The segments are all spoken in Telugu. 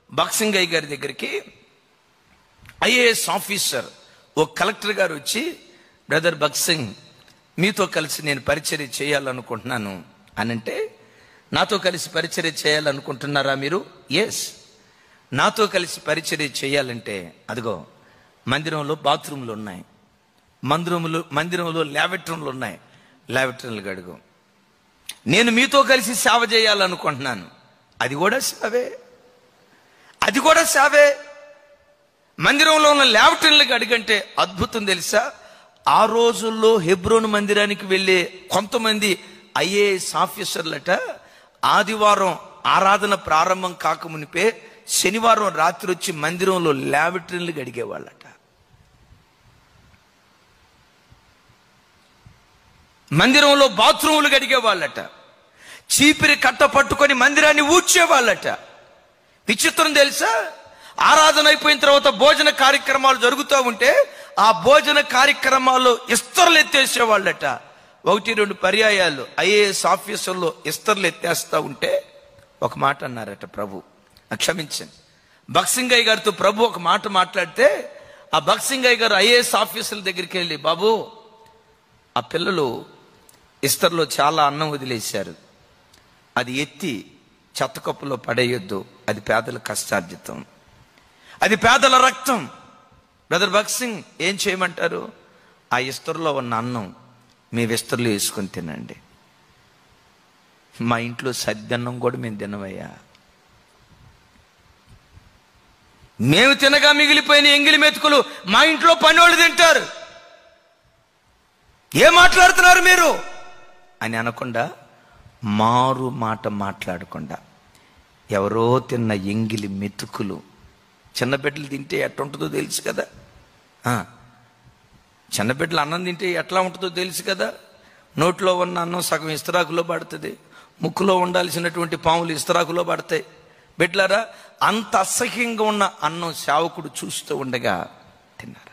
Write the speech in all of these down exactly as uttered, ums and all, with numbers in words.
బక్సింగ్ అయ్య గారి దగ్గరికి ఐఏఎస్ ఆఫీసర్ ఓ కలెక్టర్ గారు వచ్చి, బ్రదర్ బక్సింగ్, మీతో కలిసి నేను పరిచర్య చేయాలనుకుంటున్నాను అని అంటే, నాతో కలిసి పరిచర్య చేయాలనుకుంటున్నారా మీరు? ఎస్, నాతో కలిసి పరిచర్య చేయాలంటే అదిగో మందిరంలో బాత్రూమ్లు ఉన్నాయి, మందిరములు మందిరంలో ల్యాబెట్రూమ్లు ఉన్నాయి, ల్యాబెట్రూమ్లు గడుగు. నేను మీతో కలిసి సేవ చేయాలనుకుంటున్నాను. అది కూడా సేవే, అది కూడా సేవే. మందిరంలో ఉన్న ల్యాబెట్రూమ్లకు అడిగంటే అద్భుతం తెలుసా? ఆ రోజుల్లో హెబ్రోను మందిరానికి వెళ్ళే కొంతమంది ఐఏఎస్ ఆఫీసర్లట ఆదివారం ఆరాధన ప్రారంభం కాకమునిపే శనివారం రాత్రి వచ్చి మందిరంలో ల్యాబెట్రూమ్లకు అడిగేవాళ్ళట. మందిరంలో బాత్రూములు అడిగేవాళ్ళట. చీపిరి కట్ట పట్టుకొని మందిరాన్ని ఊడ్చేవాళ్ళట. విచిత్రం తెలుసా? ఆరాధన అయిపోయిన తర్వాత భోజన కార్యక్రమాలు జరుగుతూ ఉంటే ఆ భోజన కార్యక్రమాల్లో ఇస్తర్లు ఎత్తేసేవాళ్ళట. ఒకటి రెండు పర్యాయాలు ఐఏఎస్ ఆఫీసర్లు ఇస్తర్లు ఎత్తేస్తా ఉంటే ఒక మాట అన్నారట, ప్రభు క్షమించండి. బక్సింగ్ అయ్య గారితో ప్రభు ఒక మాట మాట్లాడితే ఆ బక్సింగ్ అయ్య గారు ఐఏఎస్ ఆఫీసర్ల దగ్గరికి వెళ్ళి, బాబు ఆ పిల్లలు ఇస్తర్లో చాలా అన్నం వదిలేశారు, అది ఎత్తి చెత్తకప్పులో పడేయొద్దు, అది పేదల కష్టార్జితం, అది పేదల రక్తం. బ్రదర్ బక్సింగ్ ఏం చేయమంటారు? ఆ ఇస్తర్లో ఉన్న అన్నం మీ విస్తర్లో వేసుకొని తినండి. మా ఇంట్లో సద్దన్నం కూడా మేము తినవయ్యా, మేము తినగా మిగిలిపోయిన ఎంగిలి మెతుకులు మా ఇంట్లో పనోళ్ళు తింటారు, ఏం మాట్లాడుతున్నారు మీరు అని అనకుండా, మారు మాట మాట్లాడకుండా, ఎవరో తిన్న ఎంగిలి మెతుకులు, చిన్న బిడ్డలు తింటే ఎట్లా ఉంటుందో తెలుసు కదా, చిన్న బిడ్డలు అన్నం తింటే ఎట్లా ఉంటుందో తెలుసు కదా. నోట్లో ఉన్న అన్నం సగం ఇస్తరాకులో పడుతుంది, ముక్కులో ఉండాల్సినటువంటి పాములు ఇస్తరాకులో పడతాయి. బిడ్డలారా, అంత అసహ్యంగా ఉన్న అన్నం సేవకుడు చూస్తూ ఉండగా తిన్నారు.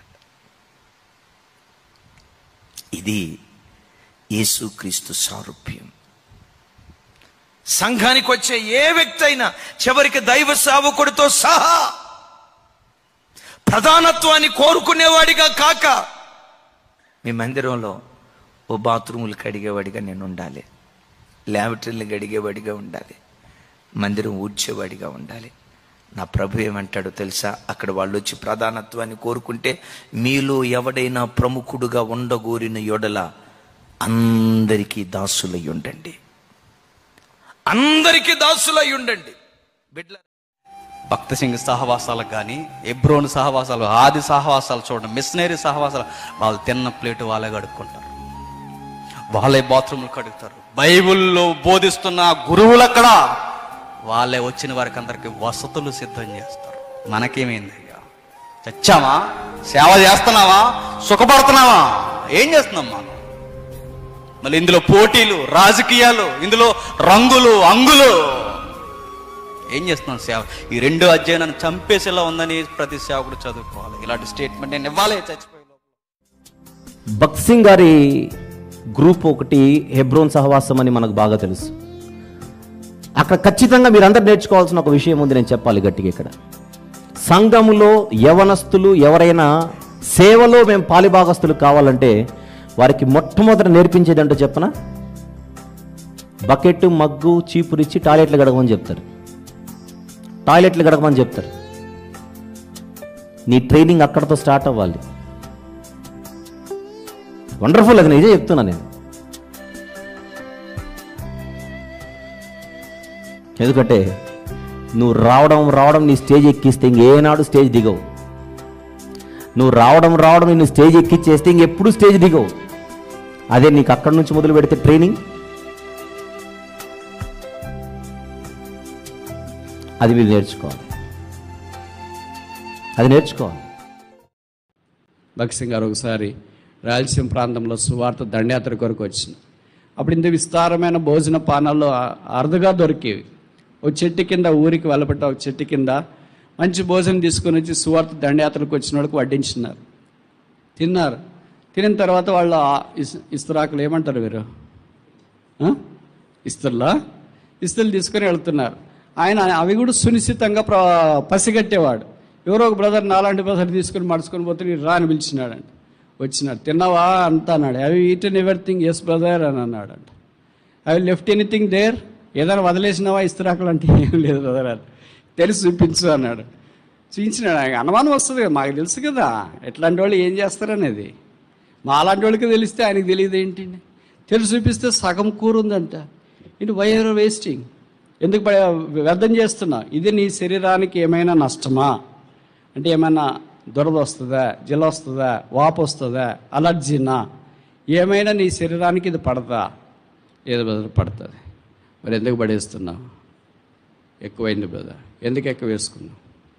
ఇది యేసుక్రీస్తు సారూప్యం. సంఘానికి వచ్చే ఏ వ్యక్తి అయినా చివరికి దైవ సేవకుడితో సహా ప్రధానత్వాన్ని కోరుకునేవాడిగా కాక, మీ మందిరంలో ఓ బాత్రూములు కడిగేవాడిగా నేను ఉండాలి, ల్యాబరేటరీలు కడిగేవాడిగా ఉండాలి, మందిరం ఊడ్చేవాడిగా ఉండాలి. నా ప్రభు ఏమంటాడో తెలుసా? అక్కడ వాళ్ళు వచ్చి ప్రధానత్వాన్ని కోరుకుంటే, మీలో ఎవడైనా ప్రముఖుడుగా ఉండగోరిన యొడల అందరికీ దాసులై ఉండండి, అందరికీ దాసులై ఉండండి. బిడ్డ భక్త సింగ్ సహవాసాలకు కానీ, ఎబ్రోన్ సహవాసాలు, ఆది సహవాసాలు చూడండి, మిషనరీ సహవాసాలు, వాళ్ళు తిన్న ప్లేటు వాళ్ళే కడుక్కుంటారు, వాళ్ళే బాత్రూమ్లు కడుగుతారు. బైబిల్లో బోధిస్తున్న గురువులు అక్కడ వాళ్ళే వచ్చిన వారికి అందరికి వసతులు సిద్ధం చేస్తారు. మనకేమైంది అయ్యా? చచ్చామా? సేవ చేస్తున్నావా? సుఖపడుతున్నావా? ఏం చేస్తున్నాం మనం? మళ్ళీ ఇందులో పోటీలు, రాజకీయాలు, ఇందులో రంగులు, అంగులు, ఏం చేస్తున్నాం సేవ? ఈ రెండో అధ్యాయాన్ని చంపేసేలా ఉందని ప్రతి సేవకుడు చదువుకోవాలి. ఇలాంటి స్టేట్మెంట్ నేను ఇవ్వాలి చచ్చిపోయే లోపల. బక్సింగ్ గారి గ్రూప్ ఒకటి హెబ్రోన్ సహవాసం అని మనకు బాగా తెలుసు. అక్కడ ఖచ్చితంగా మీరందరూ నేర్చుకోవాల్సిన ఒక విషయం ఉంది, నేను చెప్పాలి గట్టిగా. ఇక్కడ సంఘములో యవనస్తులు ఎవరైనా సేవలో మేము పాలిభాగస్తులు కావాలంటే వారికి మొట్టమొదట నేర్పించేది అంటూ చెప్పనా, బకెట్, మగ్గు, చీపురిచ్చి టాయిలెట్లు గడగమని చెప్తారు. టాయిలెట్లు గడగమని చెప్తారు. నీ ట్రైనింగ్ అక్కడతో స్టార్ట్ అవ్వాలి. వండర్ఫుల్, అది నిజే చెప్తున్నా నేను. ఎందుకంటే నువ్వు రావడం రావడం నీ స్టేజ్ ఎక్కిస్తే ఇంకేనాడు స్టేజ్ దిగవు. నువ్వు రావడం రావడం నిన్ను స్టేజ్ ఎక్కిచ్చేస్తే ఇంకెప్పుడు స్టేజ్ దిగవు. అదే నీకు అక్కడి నుంచి మొదలు పెడితే ట్రైనింగ్, అది మీరు నేర్చుకోవాలి, అది నేర్చుకోవాలి. భక్సింగ్ గారు ఒకసారి రాయలసీమ ప్రాంతంలో సువార్త దండయాత్ర కొరకు వచ్చింది. అప్పుడు ఇంత విస్తారమైన భోజన పానాల్లో అరుదుగా దొరికేవి. ఒక చెట్టు కింద, ఊరికి వెళ్ళబట్ట ఒక చెట్టు కింద మంచి భోజనం తీసుకొని వచ్చి సువార్త దండయాత్రకు వచ్చిన వాళ్ళకి వడ్డించినారు. తిన్నారు. తినిన తర్వాత వాళ్ళు ఇస్తరాకులు ఏమంటారు వీరు, ఇస్తర్లా ఇస్తలు తీసుకొని వెళ్తున్నారు. ఆయన అవి కూడా సునిశ్చితంగా ప్ర పసిగట్టేవాడు. ఎవరో ఒక బ్రదర్ నాలాంటి బ్రదర్ తీసుకుని మడుచుకొని పోతే నేను రా అని పిలిచినాడంట. వచ్చినాడు, తిన్నావా అంతా అన్నాడు. అవి ఈటన్ ఎవ్రీథింగ్ ఎస్ బ్రదర్ అని అన్నాడంట. అవి లెఫ్ట్ ఎనీథింగ్ దేర్, ఏదైనా వదిలేసినావా ఇస్తరాకులు అంటే ఏం లేదు బ్రదర్ అని. తెలిసి చూపించు అన్నాడు. చూపించినాడు. ఆయన అనుమానం వస్తుంది కదా, మాకు తెలుసు కదా ఎట్లాంటి వాళ్ళు ఏం చేస్తారనేది. మా అలాంటి వాళ్ళకి తెలిస్తే ఆయనకి తెలియదు ఏంటి. తెలిసి చూపిస్తే సగం కూర ఉందంట. ఇటు వైర్ వేస్టింగ్, ఎందుకు వ్యర్థం చేస్తున్నా? ఇది నీ శరీరానికి ఏమైనా నష్టమా అంటే, ఏమైనా దురద వస్తుందా, జల వస్తుందా, వాపు వస్తుందా, అలర్జీనా, ఏమైనా నీ శరీరానికి ఇది పడదా? ఏదో బ్రదర్ పడుతుంది. మరి ఎందుకు పడేస్తున్నావు? ఎక్కువైంది బ్రదర్. ఎందుకు ఎక్కువ వేసుకున్నావు?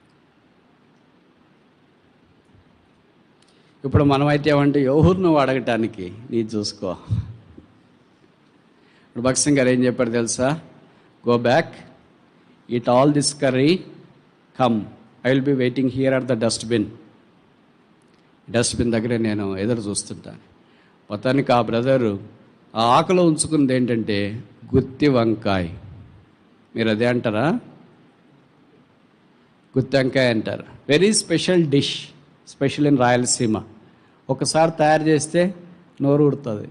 ఇప్పుడు మనమైతే ఏమంటే ఎవరు నువ్వు అడగటానికి, నీ చూసుకో. ఇప్పుడు భగత్ సింగ్ గారు ఏం చెప్పాడు తెలుసా? Go back, eat all this curry, come, I will be waiting here at the dustbin. Dustbin దగ్గరే నేను ఎదురు చూస్తుంటాను. మొత్తానికి ఆ బ్రదరు ఆ ఆకులో ఉంచుకున్నది ఏంటంటే గుత్తి వంకాయ. మీరు అదే అంటారా? గుత్తి వంకాయ అంటారు. Very special dish, special in Rayalaseema. ఒకసారి తయారు చేస్తే నోరు ఉడుతుంది.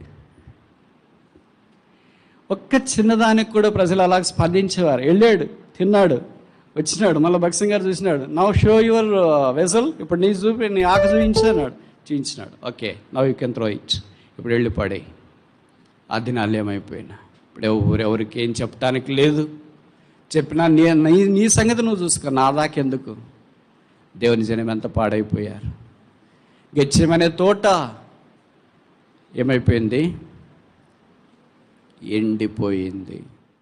ఒక్క చిన్నదానికి కూడా ప్రజలు అలా స్పందించేవారు. వెళ్ళాడు, తిన్నాడు, వచ్చినాడు, మళ్ళీ భగత్ సింగ్ గారు చూసినాడు. నవ్ షో యువర్ వెసల్, ఇప్పుడు నీ చూపి నీ ఆకు చూపించాడు, చూపించినాడు. Okay, now you can throw it, ఇప్పుడు వెళ్ళి పడే. ఆ దినాలు ఏమైపోయినా ఇప్పుడు ఎవరు ఎవరికి ఏం చెప్పడానికి లేదు. చెప్పినా నీ నీ నీ సంగతి నువ్వు చూసుకో, నా దాకెందుకు. దేవుని జనం ఎంత పాడైపోయారు. గెచ్చమనే తోట ఏమైపోయింది? ఎండిపోయింది.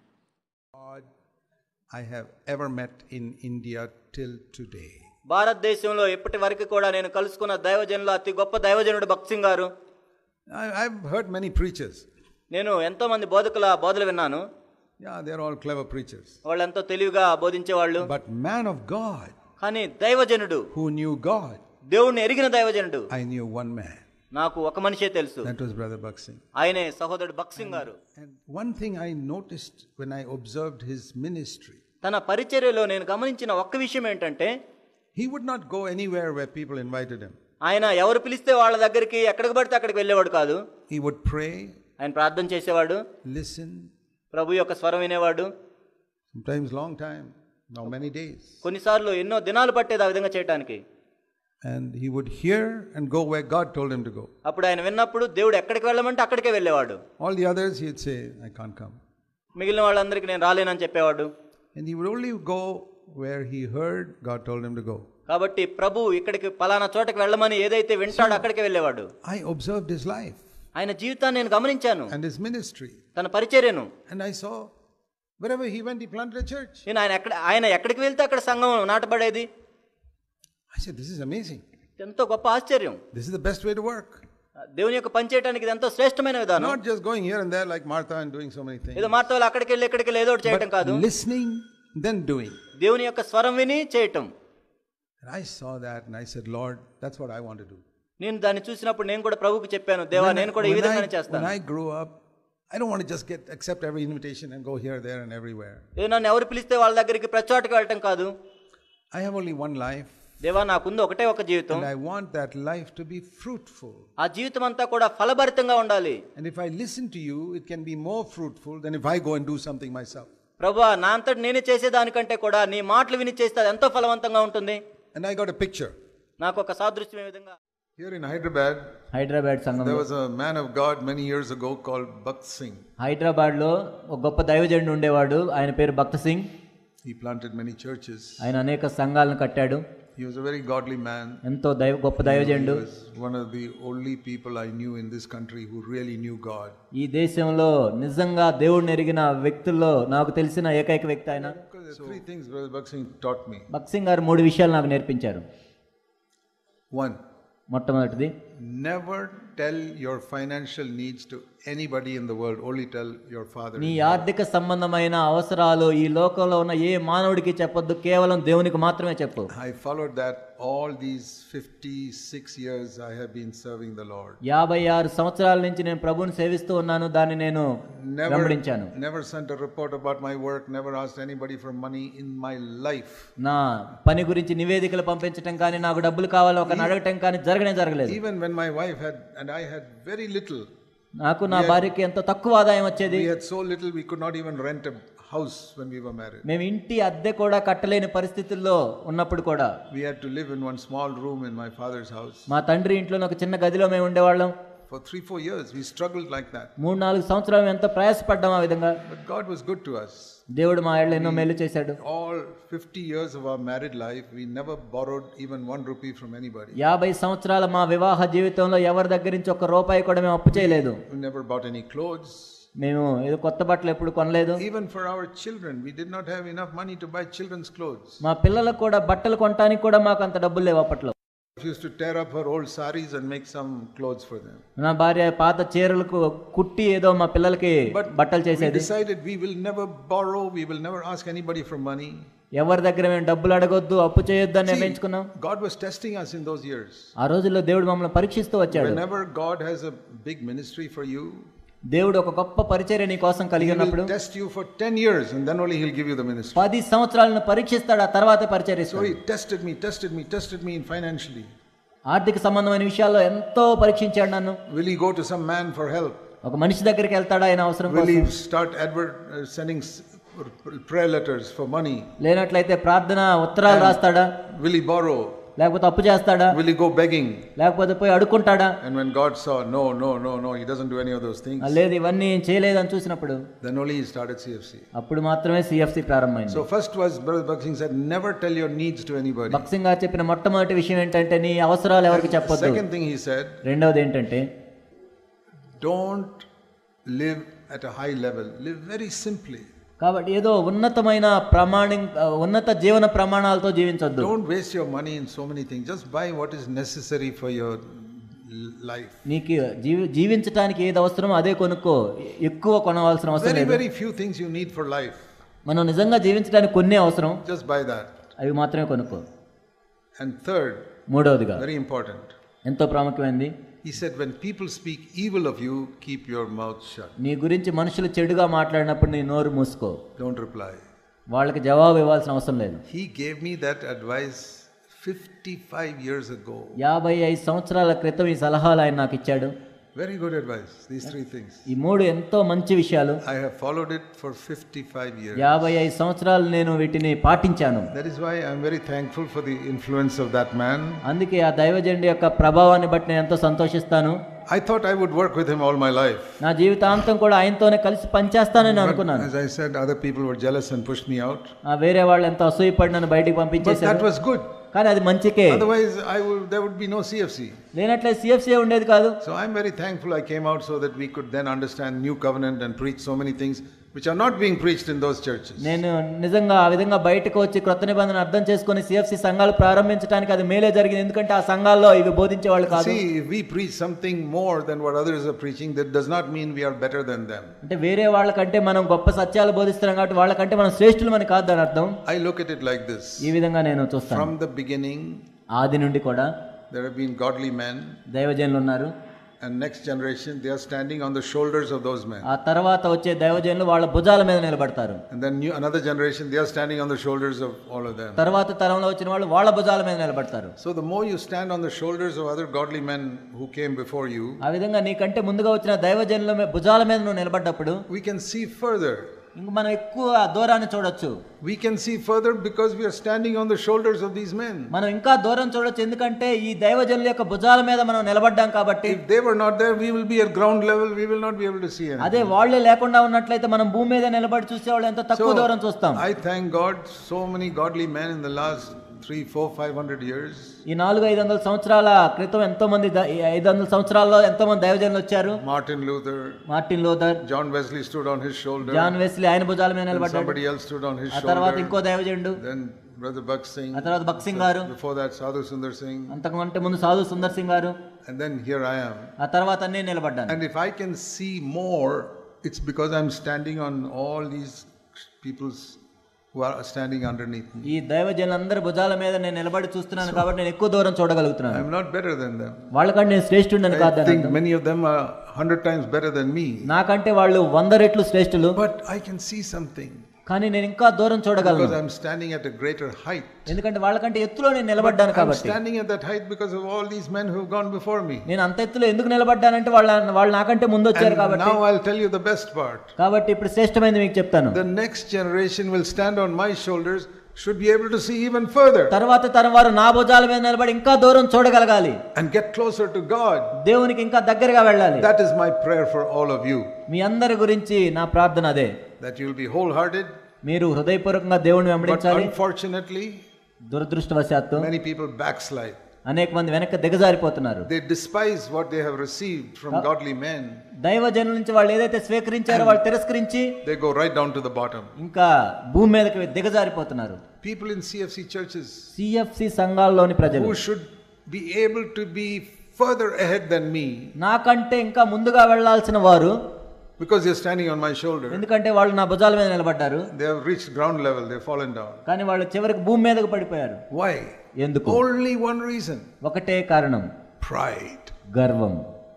I have ever met in India till today. భారతదేశంలో ఇప్పటి వరకు కూడా నేను కలుసుకున్న దైవజనులు అతి గొప్ప దైవజనుడు భగత్ సింగ్ గారు. I've heard many preachers. నేను ఎంతో మంది బోధకుల బోధలు విన్నాను. Yeah, they're all clever preachers. వాళ్ళు ఎంతో తెలివిగా బోధించేవాళ్ళు. But man of God, కానీ దైవజనుడు, who knew God, దేవుణ్ణి ఎరిగిన దైవజనుడు, I knew one man. నాకు ఒక మనిషే తెలుసు. That was Brother Bhakt Singh. ఆయనే సహోదరుడు భగత్ సింగ్ గారు. And one thing I noticed when I observed his ministry, తన పరిచర్యలో నేను గమనించిన ఒక్క విషయం ఏంటంటే, he would not go anywhere where people invited him. ఆయన ఎవరు పిలిస్తే వాళ్ళ దగ్గరికి ఎక్కడికి పడితే అక్కడికి వెళ్ళేవాడు కాదు. He would pray, ఆయన ప్రార్థన చేసేవాడు, listen, ప్రభు యొక్క స్వరం వినేవాడు. sometimes long time, now many days. కొన్నిసార్లు ఎన్నో దినాలు పట్టేది ఆ విధంగా చేయడానికి. And he would hear and go where God told him to go. అప్పుడు ఆయన విన్నప్పుడు దేవుడు ఎక్కడికి వెళ్ళమంటే అక్కడికే వెళ్ళేవాడు. All the others he would say, I can't come. మిగిలిన వాళ్ళందరికీ నేను రాలేనని చెప్పేవాడు. And he would only go where he heard God told him to go. కాబట్టి ప్రభు ఇక్కడికి పలానా చోటకి వెళ్ళమని ఏదైతే వింటాడో అక్కడికే వెళ్ళేవాడు. I observed his life. ఆయన జీవితాన్ని నేను గమనించాను, and his ministry, తన పరిచర్యను. and I saw wherever he went he planted a church. నేను ఆయన ఎక్కడ ఆయన ఎక్కడికి వెళ్తే అక్కడ సంఘం నాటబడేది. I said, this is amazing. ఎంతో గొప్ప ఆశ్చర్యం. This is the best way to work. దేవుని యొక్క పని చేయడానికి ఇది ఎంతో శ్రేష్టమైన విధానం. Not just going here and there like Martha and doing so many things. ఏదో మార్తా వాళ్ళు అక్కడికి వెళ్ళి ఇక్కడికి వెళ్ళి ఏదో ఒకటి చేయటం కాదు. Listening then doing. దేవుని యొక్క స్వరం విని చేయటం. And I saw that and I said, Lord, that's what I want to do. నేను దాన్ని చూసినప్పుడు నేను కూడా ప్రభువుకి చెప్పాను, దేవా నేను కూడా ఈ విధంగానే చేస్తాను. When I grew up, I don't want to just get accept every invitation and go here, there and everywhere. ఏ నన్ను ఎవరు పిలిస్తే వాళ్ళ దగ్గరికి ప్రతి చోటకి వెళ్ళటం కాదు. I have only one life. దేవా నాకుంది ఒకటే ఒక జీవితం. And I want that life to be fruitful. ఆ జీవితం అంతా కూడా ఫలభరితంగా ఉండాలి. And if I listen to you, it can be more fruitful than if I go and do something myself. ప్రభువా నా అంతటి నేనే చేసేదానికంటే కూడా నీ మాటలు విని చేస్తే అది ఎంతో ఫలవంతంగా ఉంటుంది. And I got a picture. నాకు ఒక సాదృశ్యం ఈ విధంగా. Here in Hyderabad, హైదరాబాద్ సంఘం there was a man of God many years ago called Bhakt Singh. Hyderabad లో ఒక గొప్ప దైవజనుడు ఉండేవాడు, ఆయన పేరు Bakht Singh. He planted many churches. ఆయన అనేక సంఘాలను కట్టాడు. He was a very godly man. ఎంతో దైవ గొప్ప దైవజనుడు. He was one of the only people I knew in this country who really knew God. ఈ దేశంలో నిజంగా దేవుడిని ఎరిగిన వ్యక్తుల్లో నాకు తెలిసిన ఏకైక వ్యక్తి ఆయన. So, three things Brother Bhakt Singh taught me. Bakht Singh గారు మూడు విషయాలు నాకు నేర్పించారు. One, మొట్టమొదటిది, never tell your financial needs to anybody in the world, only tell your father. నీ ఆర్థిక సంబంధమైన అవసరాలు ఈ లోకంలో ఉన్న ఏ మానవుడికి చెప్పొద్దు, కేవలం దేవునికి మాత్రమే చెప్పు. I followed that all these fifty-six years I have been serving the Lord. యాభై ఆరు సంవత్సరాల నుంచి నేను ప్రభువుని సేవిస్తూ ఉన్నాను, దాన్ని నేను వెంబడించాను. Never sent a report about my work, never asked anybody for money in my life. నా పని గురించి నివేదికలు పంపించటం కానీ, నాకు డబ్బులు కావాలో ఒక అడగటం కానీ జరగనే జరగలేదు. Even when my wife had and I had very little, నాకు నా భార్యకి ఎంతో తక్కువ ఆదాయం వచ్చేది. we had so little we could not even rent a house when we were married. మేము ఇంటి అద్దె కూడా కట్టలేని పరిస్థితుల్లో ఉన్నప్పుడు కూడా We had to live in one small room in my father's house. మా తండ్రి ఇంట్లో ఒక చిన్న గదిలో మేము ఉండేవాళ్ళం. For three four years we struggled like that. మూడు నాలుగు సంవత్సరాలు ఎంతో ప్రయాసపడ్డాం ఆ విధంగా. But God was good to us. దేవుడు మా ఏళ్ళ ఎన్నో మేలు చేశాడు. All fifty years of our married life we never borrowed even one rupee from anybody. యాభై సంవత్సరాల మా వివాహ జీవితంలో ఎవరి దగ్గర నుంచి ఒక రూపాయి కూడా మేము అప్పు చేయలేదు. We never bought any clothes. మేము ఏదో కొత్త బట్టలు ఎప్పుడు కొనలేదు. Even for our children we did not have enough money to buy children's clothes. మా పిల్లలకు కూడా బట్టలు కొనడానికి కూడా మాకు అంత డబ్బులు లేవు అప్పట్లో. She used to tear up her old saris and make some clothes for them. నా భార్య పాత చీరలకు కుట్టి ఏదో మా పిల్లలకి బట్టలు We చేసేది. decided we will never borrow, we will never ask anybody for money. ఎవరి దగ్గర మేము డబ్బులు అడగొద్దు, అప్పు చేయొద్దు అని నిర్ణయించుకున్నాం. God was testing us in those years. ఆ రోజుల్లో దేవుడు మమ్మల్ని పరీక్షిస్తూ వచ్చాడు. Whenever God has a big ministry for you, దేవుడు ఒక గొప్ప పరిచర్య నీ కోసం కలిగి He ఉన్నప్పుడు will test you for ten years and then only He'll give you the ministry. పది సంవత్సరాలను పరీక్షిస్తాడు, ఆ తర్వాత పరిచర్య So ఇస్తాడు. He tested me, tested me, tested me in financially. ఆర్థిక సంబంధమైన విషయాల్లో ఎంతో పరీక్షించాడు నన్ను. Will He go to some man for help? ఒక మనిషి దగ్గరికి వెళ్తాడా ఆయన అవసరం Will కోసం? He start advert uh, sending s- prayer letters for money? లేనట్లయితే ప్రార్థన ఉత్తరాలు రాస్తాడా, Will He borrow? లేకపోతే అప్పు చేస్తాడా, Will He go begging? లేకపోతే పోయి అడుక్కుంటాడా? And when God saw, no, no, no, no, He doesn't do any of those things, లేదు ఇవన్నీ చేయలేదని చూసినప్పుడు then only He started C F C. అప్పుడు మాత్రమే సిఎఫ్సి ప్రారంభమైంది. So first was, Brother Bhakt Singh said, never tell your needs to anybody. భక్సింగ్ గారు చెప్పిన మొట్టమొదటి విషయం ఏంటంటే నీ అవసరాలు ఎవరికి చెప్పొద్దు. Second thing he said, రెండవది ఏంటంటే don't live at a high level, live very simply. కాబట్టి ఏదో ఉన్నతమైన ప్రమాణం ఉన్నత జీవన ప్రమాణాలతో జీవించొద్దు. Don't waste your money in so many things. Just buy what is necessary for your life. నీకు జీవి జీవించడానికి ఏది అవసరమో అదే కొనుక్కో, ఎక్కువ కొనవలసిన అవసరం Very, లేదు. very few things you need for life. మనం నిజంగా జీవించడానికి కొన్నే అవసరం, Just buy that. అవి మాత్రమే కొనుక్కో. And third, మూడవదిగా very important, ఎంతో ప్రాముఖ్యమైనది, he said, when people speak evil of you, keep your mouth shut. నీ గురించి మనుషులు చెడుగా మాట్లాడినప్పుడు నీ నోరు మూసుకో. Don't reply. వాళ్ళకి జవాబు ఇవ్వాల్సిన అవసరం లేదు. He gave me that advice fifty-five years ago. యాభై ఐదు సంవత్సరాల క్రితం ఈ సలహాలు ఆయన నాకు ఇచ్చాడు. Very good advice, these three things. ఈ మూడు ఎంతో మంచి విషయాలు. I have followed it for fifty-five years. యాభై ఐదు సంవత్సరాలు నేను వీటిని పాటించాను. That is why I am very thankful for the influence of that man. అందుకే ఆ దైవజనుడి యొక్క ప్రభావాన్ని బట్టి నేను ఎంతో సంతోషిస్తాను. I thought I would work with him all my life. నా జీవితాంతం కూడా ఆయనతోనే కలిసి పనిచేస్తానని But అనుకున్నాను. as I said, other people were jealous and pushed me out. ఆ వేరే వాళ్ళు ఎంతో అసూయపడి నన్ను బయటికి But పంపించేశారు. that was good. కానీ అది మంచికే. Otherwise, I would, there would be no C F C. లేనట్లే సిఎఫ్సి ఉండేది కాదు. So I'm very thankful I came out so that we could then understand New Covenant and preach so many things which are not being preached in those churches. నేను నిజంగా ఆ విధంగా బయటకు వచ్చి క్రొత్త నిబంధన అర్థం చేసుకొని సిఎఫ్సి సంఘాలు ప్రారంభించడానికి అది మేలే జరిగింది. ఎందుకంటే ఆ సంఘాల్లో ఇవి బోధించే వాళ్ళు కాదు. See, if we preach something more than what others are preaching, that does not mean we are better than them. అంటే వేరే వాళ్ళకంటే మనం గొప్ప సత్యాలు బోధిస్తున్నాం కాబట్టి వాళ్ళకంటే మనం శ్రేష్ఠులమని కాదు దాని అర్థం. I look at it like this. ఈ విధంగా నేను చూస్తాను. From the beginning, ఆది నుండి కూడా there have been godly men, దైవజనులు ఉన్నారు. and next generation, they are standing on the shoulders of those men. ఆ తర్వాత వచ్చే దైవజనులు వాళ్ళ భుజాల మీద నిలబడతారు. And then new, another generation, they are standing on the shoulders of all of them. తర్వాత తరంలో వచ్చిన వాళ్ళు వాళ్ళ భుజాల మీద నిలబడతారు. So the more you stand on the shoulders of other godly men who came before you, ఆ విధంగా నీకంటే ముందుగా వచ్చిన దైవజనుల మీ- భుజాల మీద నువ్వు నిలబడ్డప్పుడు we can see further. ఇంక మనం ఎక్కువ దూరాన్ని చూడొచ్చు. We can see further because we are standing on the shoulders of these men. మనం ఇంకా దూరం చూడొచ్చు ఎందుకంటే ఈ దైవజనుల యొక్క భుజాల మీద మనం నిలబడ్డాం కాబట్టి. If they were not there, we will be at ground level, we will not be able to see anything. అదే వాళ్ళే లేకుండా ఉన్నట్లయితే మనం భూమి మీద నిలబడి చూసేవాళ్ళు ఎంత తక్కువ దూరం చూస్తాం. I thank God, so many godly men in the last three, four, five hundred years. ఈ నాలుగు ఐదు వందల సంవత్సరాల క్రితం ఎంతో మంది ద- ఈ ఐదు వందల సంవత్సరాల్లో ఎంతో మంది దైవజనులు వచ్చారు. Martin Luther, Martin Luther, John Wesley stood on his shoulder. John Wesley ఆయన భుజాల మీద Then నిలబడ్డాడు. somebody else stood on his ఆ తర్వాత shoulder. ఇంకో దైవజనుడు, Then Brother Bhakt Singh. ఆ తర్వాత భక్త్ సింగ్ గారు, Before that, Sadhu Sundar Singh. అంతకంటే ముందు సాధు సుందర్ సింగ్ గారు, And then here I am. ఆ తర్వాత నేను నిలబడ్డాను. And if I can see more, it's because I'm standing on all these people's who are standing underneath me. ఈ దైవజనులందరి భుజాల మీద నేను నిలబడి చూస్తున్నాను కాబట్టి నేను ఎక్కువ దూరం చూడగలుగుతున్నాను. I'm not better than them. వాళ్ళకంటే నేను శ్రేష్ఠుడని కాదు I దాని think అర్థం. many of them are hundred times better than me. నాకంటే వాళ్ళు వంద రెట్లు శ్రేష్ఠులు, But I can see something కానీ నేను ఇంకా దూరం చూడగలను, because I'm standing at a greater height. ఎందుకంటే వాళ్ళకంటే ఎత్తులో నేను నిలబడ్డాను I'm కాబట్టి. standing at that height because of all these men who have gone before me. నేను అంత ఎత్తులో ఎందుకు నిలబడ్డానంటే వాళ్ళ వాళ్ళు నాకంటే ముందు వచ్చారు And కాబట్టి. now I'll tell you the best part. కాబట్టి ఇప్పుడు శ్రేష్టమైనది మీకు చెప్తాను. The next generation will stand on my shoulders, should be able to see even further తర్వాత తరం వారు నా భుజాల మీద నిలబడి ఇంకా దూరం చూడగలగాలి, and get closer to God. దేవునికి ఇంకా దగ్గరగా వెళ్ళాలి. That is my prayer for all of you, మీ అందరి గురించి నా ప్రార్థన అదే. that you will be wholehearted. మీరు హృదయపూర్వకంగా దేవుని But వెంబడించాలి. unfortunately, దురదృష్టవశాత్తు many people backslide. అనేక మంది వెనక్కి దిగజారిపోతున్నారు. They despise what they have received from godly men. దైవజనుల నుంచి వాళ్ళు ఏదైతే స్వీకరించారో వాళ్ళు తిరస్కరించి They go right down to the bottom. ఇంకా భూమి మీదకి దిగజారిపోతున్నారు. People in C F C churches CFC సంఘాల్లోని ప్రజలు who should be able to be further ahead than me, నాకంటే ఇంకా ముందుగా వెళ్ళాల్సిన వారు, because they're standing on my shoulder, ఎందుకంటే వాళ్ళు నా భుజాల మీద నిలబడ్డారు, they have reached ground level, they've fallen down. కానీ వాళ్ళు చివరికి భూమి మీదకు పడిపోయారు. Why? ఎందుకు? Only one reason: ఒకటే కారణం, pride. గర్వం.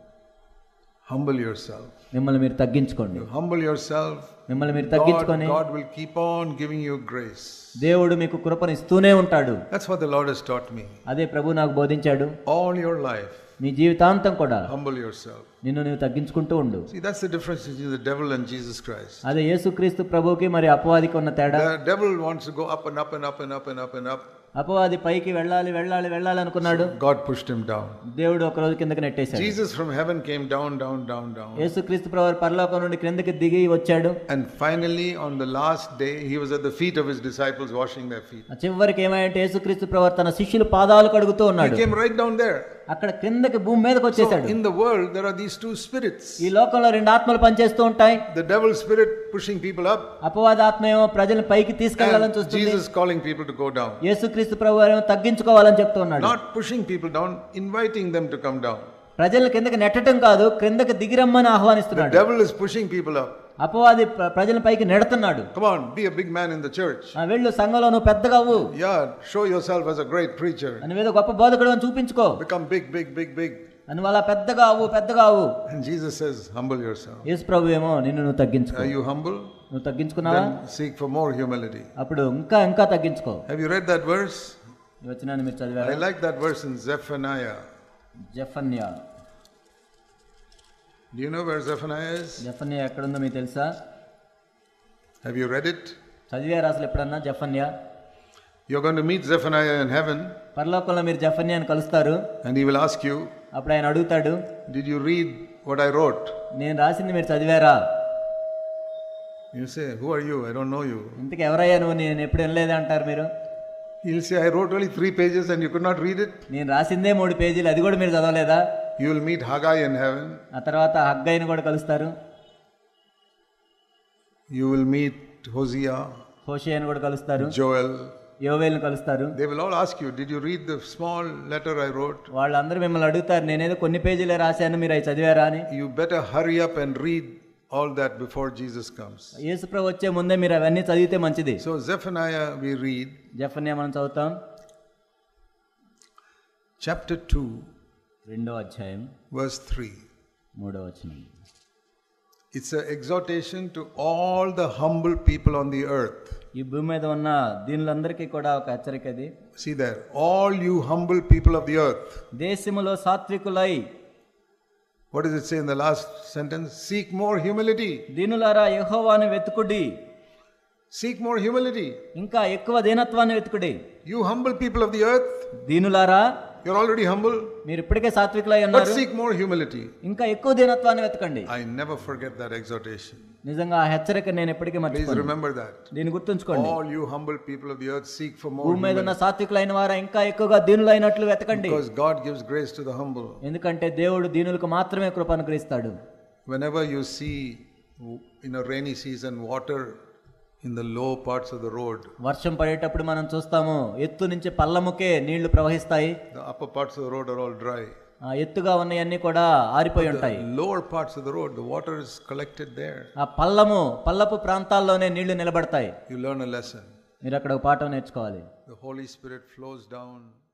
Humble yourself. మిమ్మల్ని మీరు తగ్గించుకోండి. Humble yourself. మిమ్మల్ని మీరు God, తగ్గించుకొని God will keep on giving you grace. దేవుడు మీకు కృపను ఇస్తూనే ఉంటాడు. That's what the Lord has taught me. అదే ప్రభు నాకు బోధించాడు. All your life, నీ జీవితాంతం కూడా humble yourself. నిన్ను నువ్వు తగ్గించుకుంటూ ఉండు. See, that's the difference between the devil and Jesus Christ. అదే యేసుక్రీస్తు ప్రభువుకి మరి అపవాదికి ఉన్న తేడా. The devil wants to go up and up and up and up and up and up. అపవాది పైకి వెళ్ళాలి వెళ్ళాలి వెళ్ళాలి అనుకున్నాడు. God pushed him down. దేవుడు ఒక రోజు కిందకి నెట్టేశాడు. Jesus from heaven came down, down, down, down. యేసుక్రీస్తు ప్రభువు పరలోకం నుండి క్రిందకి దిగి వచ్చాడు. And finally, on the last day, he was at the feet of his disciples, washing their feet. చివరికి ఏమంటే యేసుక్రీస్తు ప్రభువు తన శిష్యుల పాదాలు కడుగుతూ ఉన్నాడు. He came right down there. అక్కడ క్రిందకి భూమి మీదకి వచ్చేసాడు. So in the world, there are these two spirits. ఈ లోకంలో రెండు ఆత్మలు పనిచేస్తూ ఉంటాయి. The devil spirit pushing people up. అపవాది ఆత్మ ఏమో ప్రజలను పైకి తీసుకెళ్లాలని And చూస్తుంది. Jesus calling people to go down. యేసుక్రీస్తు ప్రభువు ఏమో తగ్గించుకోవాలని చెప్తూ ఉన్నాడు. Not pushing people down, inviting them to come down. ప్రజలను కిందకి నెట్టడం కాదు, క్రిందకి దిగిరమ్మని The ఆహ్వానిస్తున్నాడు. devil is pushing people up. అపవాది ప్ర- ప్రజల పైకి నెడుతున్నాడు. Come on, be a big man in the church. ఆ వెళ్ళు సంఘంలో నువ్వు పెద్దగా అవ్వు, Yeah, show yourself as a great preacher. అని ఏదో గొప్ప బోధకుడు అని చూపించుకో, Become big, big, big, big. అని వాళ్ళ పెద్దగా అవ్వు పెద్దగా అవ్వు. And Jesus says, humble yourself. యేసు ప్రభు ఏమో నిన్ను నువ్వు తగ్గించుకో. Are you humble? నువ్వు తగ్గించుకున్నావా? Then seek for more humility. అప్పుడు ఇంకా ఇంకా తగ్గించుకో. Have you read that verse? ఈ వచనాన్ని మీరు I చదివారా? like that verse in Zephaniah. Zephaniah. Do you know where Zephaniah is? జెఫన్యా ఎక్కడుందో మీకు తెలుసా? Have you read it? చదివారా అసలు ఎప్పుడన్నా జెఫన్యా? You're going to meet Zephaniah in heaven, పరలోకంలో మీరు జెఫన్యాని కలుస్తారు. and he will ask you, అప్పుడు ఆయన అడుగుతాడు, did you read what I wrote? నేను రాసింది మీరు చదివారా? You say, who are you? I don't know you. ఇంతకు ఎవరయ్యా నువ్వు, నేను ఎప్పుడు వినలేదు అంటారు మీరు. He'll say, I wrote only three pages and you could not read it. నేను రాసిందే మూడు పేజీలు, అది కూడా మీరు చదవలేదా? You will meet Haggai in heaven. ఆ తర్వాత హగ్గైని కూడా కలుస్తారు. You will meet Hosea, హోషేయని కూడా కలుస్తారు. Joel. యోవేల్ని కలుస్తారు. They will all ask you, did you read the small letter I wrote? వాళ్ళందరూ మిమ్మల్ని అడుగుతారు, నేనేదో కొన్ని పేజీలే రాశాను, మీరు అవి చదివారా అని. You better hurry up and read all that before Jesus comes. యేసుప్రభు వచ్చే ముందే మీరు అవన్నీ చదివితే మంచిది. So Zephaniah we read, జెఫన్యా మనం చదువుతాం. chapter two, రెండో అధ్యాయం verse three. మూడో వచనం. It's an exhortation to all the humble people on the earth. ఈ భూమి మీద ఉన్న దీనులందరికీ కూడా ఒక హెచ్చరిక ఇది. See there, all you humble people of the earth. దేశములో సాత్వికులై. What does it say in the last sentence? Seek more humility. దీనులారా యెహోవాను వెతుకుడి. Seek more humility. ఇంకా ఎక్కువ దీనత్వాన్ని వెతుకుడి. You humble people of the earth, దీనులారా, you're already humble, మీరు ఇప్పటికే సాత్వికులై but ఉన్నారు, seek more humility. ఇంకా ఎక్కువ దీనత్వాన్ని వెతకండి. I never forget that exhortation. నిజంగా ఆ హెచ్చరిక నేను ఎప్పటికీ Please మర్చిపోను. remember that. దీన్ని గుర్తుంచుకోండి. All you humble people of the earth, seek for more భూమి మీద ఉన్న humility. సాత్వికులైన వారా ఇంకా ఎక్కువగా దీనులైనట్లు వెతకండి. Because God gives grace to the humble. ఎందుకంటే దేవుడు దీనులకు మాత్రమే కృప అనుగ్రహిస్తాడు. Whenever you see in a rainy season water in the low parts of the road. వర్షం పడేటప్పుడు మనం చూస్తాము ఎత్తు నుంచి పల్లముకే నీళ్లు ప్రవహిస్తాయి. The upper parts of the road are all dry. ఆ ఎత్తుగా ఉన్నవన్నీ కూడా ఆరిపోయి ఉంటాయి. The lower parts of the road, the water is collected there. ఆ పల్లము పల్లపు ప్రాంతాల్లోనే నీళ్లు నిలబడతాయి. You learn a lesson. మీరు అక్కడ ఒక పాఠం నేర్చుకోవాలి. The Holy Spirit flows down